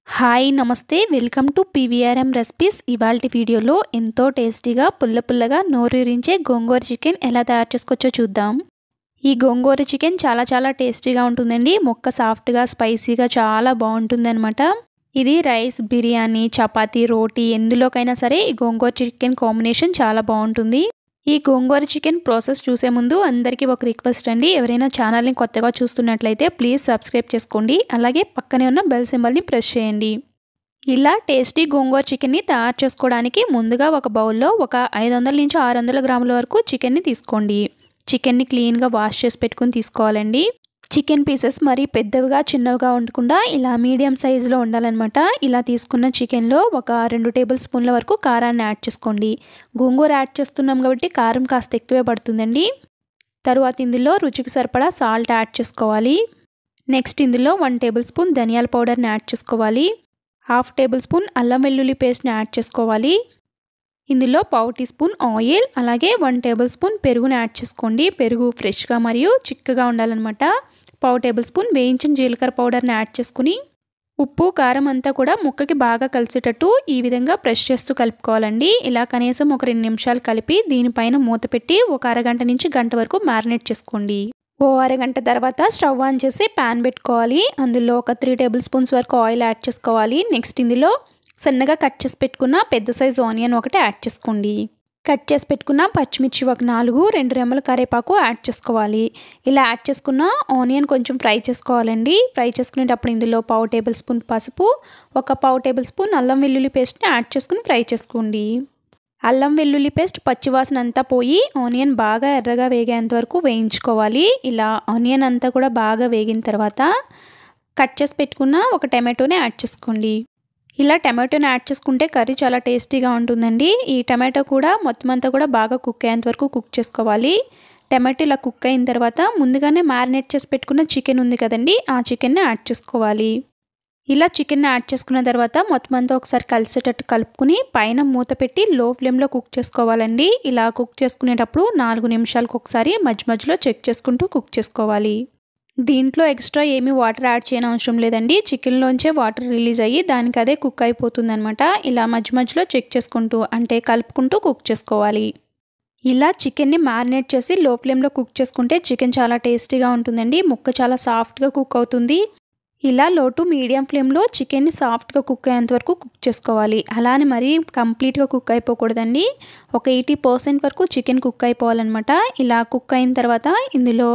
Hi నమస్తే welcome to PVRM recipes. ఇవాల్టి వీడియోలో ఎంతో టేస్టీగా పుల్లగా నోరూరించే గోంగూర చికెన్ ఎలా తయారు చేసుకోవచ్చో చూద్దాం. ఈ గోంగూర చికెన్ చాలా టేస్టీగా ఉంటుందండి. ముక్క సాఫ్ట్గా స్పైసీగా చాలా బాగుంటుందన్నమాట. ఇది రైస్, బిర్యానీ, చపాతీ, రోటీ ఎందులోకైనా సరే ఈ గోంగూర చికెన్ కాంబినేషన్ చాలా బాగుంటుంది. ఈ గోంగూర చికెన్ ప్రాసెస్ చూసే ముందు అందరికీ ఒక రిక్వెస్ట్ అండి. ఎవరైనా ఛానల్ని కొత్తగా చూస్తున్నట్లయితే ప్లీజ్ సబ్స్క్రైబ్ చేసుకోండి. అలాగే పక్కనే ఉన్న బెల్ సింబల్ని ప్రెస్ చేయండి. ఇలా టేస్టీ గోంగూర చికెన్ని తయారు చేసుకోవడానికి ముందుగా ఒక బౌల్లో ఒక 500 నుంచి 600 గ్రాముల వరకు చికెన్ని తీసుకోండి. చికెన్ని క్లీన్గా వాష్ చేసి పెట్టుకుని తీసుకోవాలండి. చికెన్ పీసెస్ మరి పెద్దవిగా చిన్నవిగా ఉండకుండా ఇలా మీడియం సైజులో ఉండాలన్నమాట. ఇలా తీసుకున్న చికెన్లో ఒక 2 టేబుల్ స్పూన్ల వరకు కారాన్ని యాడ్ చేసుకోండి. గోంగూర యాడ్ చేస్తున్నాం కాబట్టి కారం కాస్త ఎక్కువే పడుతుందండి. తరువాత ఇందులో రుచికి సరిపడా సాల్ట్ యాడ్ చేసుకోవాలి. నెక్స్ట్ ఇందులో 1 టేబుల్ స్పూన్ ధనియాల పౌడర్ని యాడ్ చేసుకోవాలి. 1/2 టేబుల్ స్పూన్ అల్లం వెల్లుల్లి పేస్ట్ని యాడ్ చేసుకోవాలి. ఇందులో 1/4 టీ స్పూన్ ఆయిల్, అలాగే 1 టేబుల్ స్పూన్ పెరుగుని యాడ్ చేసుకోండి. పెరుగు ఫ్రెష్గా మరియు చిక్కగా ఉండాలన్నమాట. 1/4 టేబుల్ స్పూన్ వేయించిన జీలకర్ర పౌడర్ని యాడ్ చేసుకుని ఉప్పు, కారం అంతా కూడా ముక్కకి బాగా కలిసేటట్టు ఈ విధంగా ప్రెస్ చేస్తూ కలుపుకోవాలండి. ఇలా కనీసం ఒక 2 నిమిషాలు కలిపి దీనిపైన మూత పెట్టి ఒక అరగంట నుంచి గంట వరకు మ్యారినేట్ చేసుకోండి. ఓ అరగంట తర్వాత స్టవ్ ఆన్ చేసి ప్యాన్ పెట్టుకోవాలి. అందులో ఒక 3 టేబుల్ స్పూన్స్ వరకు ఆయిల్ యాడ్ చేసుకోవాలి. నెక్స్ట్ ఇందులో సన్నగా కట్ చేసి పెట్టుకున్న పెద్ద సైజు ఆనియన్ ఒకటి యాడ్ చేసుకోండి. కట్ చేసి పెట్టుకున్న పచ్చిమిర్చి ఒక 4, 2 రెమ్మల కరివేపాకు యాడ్ చేసుకోవాలి. ఇలా యాడ్ చేసుకున్న ఆనియన్ కొంచెం ఫ్రై చేసుకోవాలండి. ఫ్రై చేసుకునేటప్పుడు ఇందులో 1/4 టేబుల్ స్పూన్ పసుపు, ఒక 1/4 టేబుల్ స్పూన్ అల్లం వెల్లుల్లి పేస్ట్ని యాడ్ చేసుకుని ఫ్రై చేసుకోండి. అల్లం వెల్లుల్లి పేస్ట్ పచ్చివాసన అంతా పోయి ఆనియన్ బాగా ఎర్రగా వేగేంత వరకు వేయించుకోవాలి. ఇలా ఆనియన్ అంతా కూడా బాగా వేగిన తర్వాత కట్ చేసి పెట్టుకున్న ఒక టమాటోని యాడ్ చేసుకోండి. ఇలా టమాటోని యాడ్ చేసుకుంటే కర్రీ చాలా టేస్టీగా ఉంటుందండి. ఈ టమాటో కూడా మొత్తం అంతా కూడా బాగా కుక్ అయ్యేంత వరకు కుక్ చేసుకోవాలి. టమాటో ఇలా కుక్ అయిన తర్వాత ముందుగానే మ్యారినేట్ చేసి పెట్టుకున్న చికెన్ ఉంది కదండి, ఆ చికెన్ని యాడ్ చేసుకోవాలి. ఇలా చికెన్ని యాడ్ చేసుకున్న తర్వాత మొత్తం అంతా ఒకసారి కలిసేటట్టు కలుపుకుని పైన మూత పెట్టి లో ఫ్లేమ్లో కుక్ చేసుకోవాలండి. ఇలా కుక్ చేసుకునేటప్పుడు 4 నిమిషాలకు ఒకసారి మధ్యలో చెక్ చేసుకుంటూ కుక్ చేసుకోవాలి. దీంట్లో ఎక్స్ట్రా ఏమీ వాటర్ యాడ్ చేయని అవసరం లేదండి. చికెన్లోంచే వాటర్ రిలీజ్ అయ్యి దానికి అదే కుక్ అయిపోతుంది అనమాట. ఇలా మధ్యలో చెక్ చేసుకుంటూ అంటే కలుపుకుంటూ కుక్ చేసుకోవాలి. ఇలా చికెన్ని మ్యారినేట్ చేసి లో ఫ్లేమ్లో కుక్ చేసుకుంటే చికెన్ చాలా టేస్టీగా ఉంటుందండి. ముక్క చాలా సాఫ్ట్గా కుక్ అవుతుంది. ఇలా లో టు మీడియం ఫ్లేమ్లో చికెన్ని సాఫ్ట్గా కుక్ అయ్యేంత వరకు కుక్ చేసుకోవాలి. అలానే మరీ కంప్లీట్గా కుక్ అయిపోకూడదండి. ఒక 80% వరకు చికెన్ కుక్ అయిపోవాలన్నమాట. ఇలా కుక్ అయిన తర్వాత ఇందులో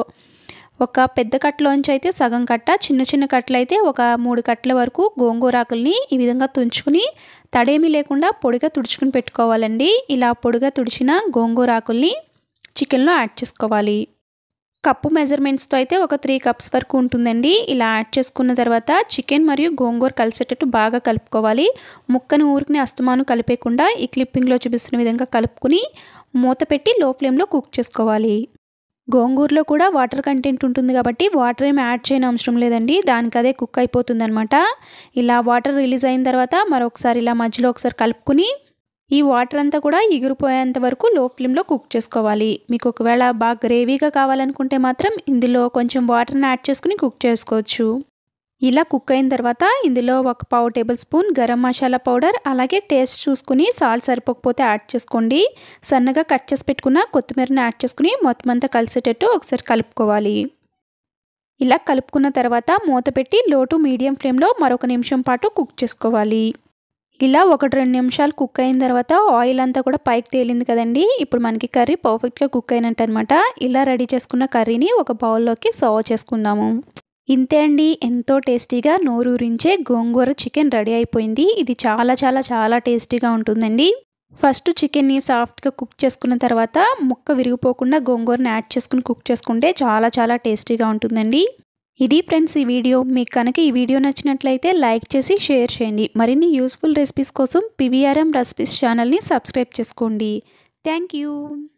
ఒక పెద్ద కట్టలోంచి అయితే సగం కట్ట, చిన్న కట్టలు అయితే ఒక 3 కట్టల వరకు గోంగూరాకుల్ని ఈ విధంగా తుంచుకుని తడేమీ లేకుండా పొడిగా తుడుచుకుని పెట్టుకోవాలండి. ఇలా పొడిగా తుడిచిన గోంగూరాకుల్ని చికెన్లో యాడ్ చేసుకోవాలి. కప్పు మెజర్మెంట్స్తో అయితే ఒక 3 కప్స్ వరకు ఉంటుందండి. ఇలా యాడ్ చేసుకున్న తర్వాత చికెన్ మరియు గోంగూర కలిసేటట్టు బాగా కలుపుకోవాలి. ముక్కను ఊరికి అస్తమాను కలిపేయకుండా ఈ క్లిప్పింగ్లో చూపిస్తున్న విధంగా కలుపుకుని మూత పెట్టి లో ఫ్లేమ్లో కుక్ చేసుకోవాలి. గోంగూరలో కూడా వాటర్ కంటెంట్ ఉంటుంది కాబట్టి వాటర్ ఏమి యాడ్ చేయని అవసరం లేదండి. దానికి అదే కుక్ అయిపోతుంది అనమాట. ఇలా వాటర్ రిలీజ్ అయిన తర్వాత మరొకసారి ఇలా మధ్యలో ఒకసారి కలుపుకుని ఈ వాటర్ అంతా కూడా ఎగిరిపోయేంత వరకు లో ఫ్లేమ్లో కుక్ చేసుకోవాలి. మీకు ఒకవేళ బాగా గ్రేవీగా కావాలనుకుంటే మాత్రం ఇందులో కొంచెం వాటర్ని యాడ్ చేసుకుని కుక్ చేసుకోవచ్చు. ఇలా కుక్ అయిన తర్వాత ఇందులో ఒక 1/4 table spoon garam masala powder, అలాగే టేస్ట్ చూసుకుని సాల్ట్ సరిపోకపోతే యాడ్ చేసుకోండి. సన్నగా కట్ చేసి పెట్టుకున్న కొత్తిమీరని యాడ్ చేసుకుని మొత్తం అంతా కలిసేటట్టు ఒకసారి కలుపుకోవాలి. ఇలా కలుపుకున్న తర్వాత మూత పెట్టి లో టు మీడియం ఫ్లేమ్లో మరొక నిమిషం పాటు కుక్ చేసుకోవాలి. ఇలా 1-2 నిమిషాలు కుక్ అయిన తర్వాత ఆయిల్ అంతా కూడా పైకి తేలింది కదండి. ఇప్పుడు మనకి కర్రీ పర్ఫెక్ట్గా కుక్ అయినట్టు అనమాట. ఇలా రెడీ చేసుకున్న కర్రీని ఒక బౌల్లోకి సర్వ్ చేసుకుందాము. ఇంతే అండి, ఎంతో టేస్టీగా నోరూరించే గోంగూర చికెన్ రెడీ అయిపోయింది. ఇది చాలా టేస్టీగా ఉంటుందండి. ఫస్ట్ చికెన్ని సాఫ్ట్గా కుక్ చేసుకున్న తర్వాత ముక్క విరిగిపోకుండా గోంగూరని యాడ్ చేసుకుని కుక్ చేసుకుంటే చాలా టేస్టీగా ఉంటుందండి. ఇది ఫ్రెండ్స్ ఈ వీడియో. మీకు కనుక ఈ వీడియో నచ్చినట్లయితే లైక్ చేసి షేర్ చేయండి. మరిన్ని యూస్ఫుల్ రెసిపీస్ కోసం పీవీఆర్ఎం రెసిపీస్ ఛానల్ని సబ్స్క్రైబ్ చేసుకోండి. Thank you.